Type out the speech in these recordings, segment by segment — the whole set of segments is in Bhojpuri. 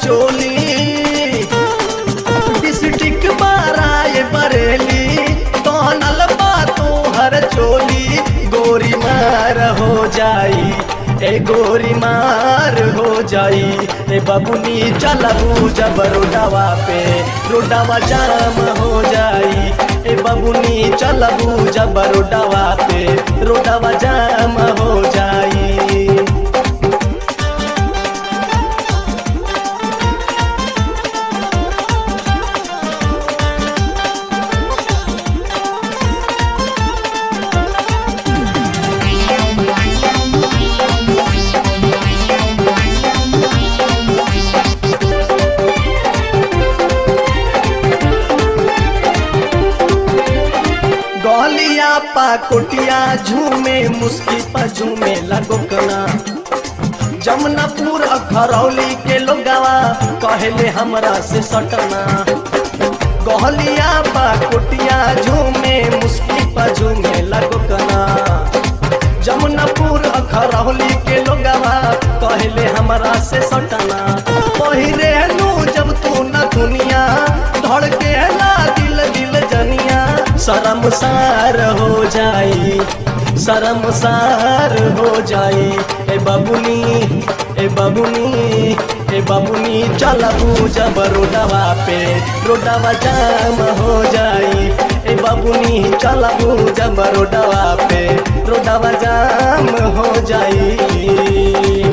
चोली डिस्ट्रिक्ट बाराए बरेली तोहनल बातो हर चोली गोरी मार हो जाई ए गोरी मार हो जाई ए बबुनी चलबू जब रोडवा पे रोडवा जाम हो जाई ए बबुनी चलबू जब रोडवा पे रोडवा जाम हो जाई। गलिया पा कुटिया झूमे मुस्की पर झूमे लगो कना जमुनापुर खरौली के लोगवा कहले हमरा से सटना गलिया पा कुटिया झूमे मुस्की पर झूमे लगो कना जमुनापुर खरौली के लोगवा कहले हमरा से सटना पहिरे नु जब तू न दुनिया धड़के ला दिल दिल जनिया शर्मसार हो जाई शर्मसार हो जाई ए बबुनी ए बबुनी ए बबुनी चलबू जब रोडवा पे रोडवा जाम हो जाई ए बबुनी चलबू जब रोडवा पे रोडवा जाम हो जाई।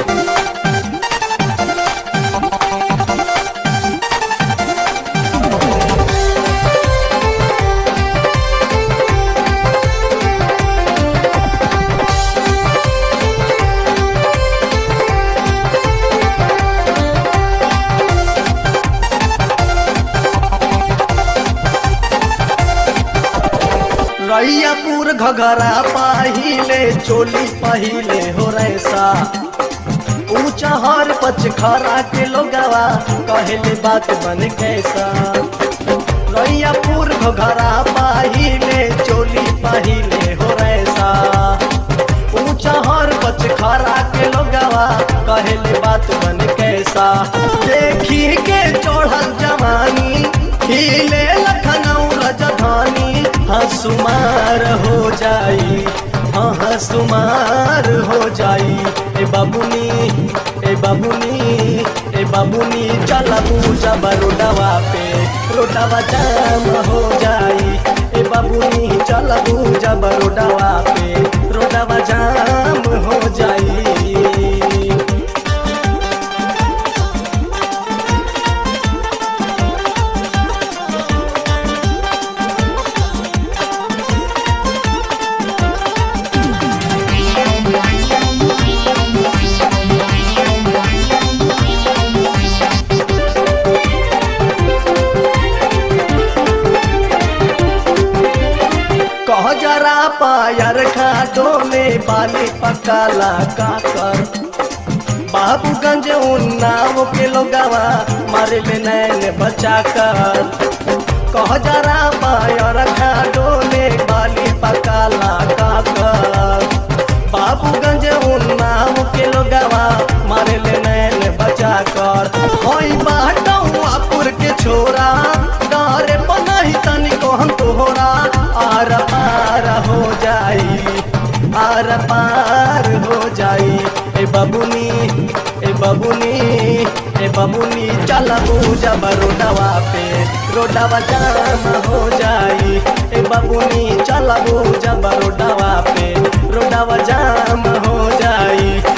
रैयापुर घघरा पाहिले चोली पहिले हो रैसा ऊंचा हर पचखरा के लोगवा कहले बात बन कैसा रैयापुर घघरा पाहिले चोली पहिले हो रैसा ऊंचा हर पचखरा के लोगवा कहले बात बन कैसा देखी के चढ़ल जवानी हिले लखनऊ राजधानी हंसुमार हो जाई हाँ हंसुमार हो जाई ए बबुनी ए बबुनी ए बबुनी चलबू जब रोडवा पे रोडवा जाम हो जाई ए बबुनी चलबू जब रोडवा पे रोडवा जाम हो जाई। कह जरा पायर खाटो में बाली पकाला काकर बाबूगंज उन्नाव के लोगवा मारे ले नैन बचा कर कह जरा पायर खाटो में बाली पकाला काकर बाबूगंज उन्नाव के लोगवा मारे ले नैन बचा कर होई बाटौआपुर के छोरा डरे पनाही तनिको हम तोहरा आर पार हो जाई आर पार हो जाई ए बबुनी ए बबुनी ए बबुनी चलबू जब रोडवा पे रोडवा जाम हो जाई ए बबुनी चलबू जब रोडवा पे रोडवा जाम हो जाई।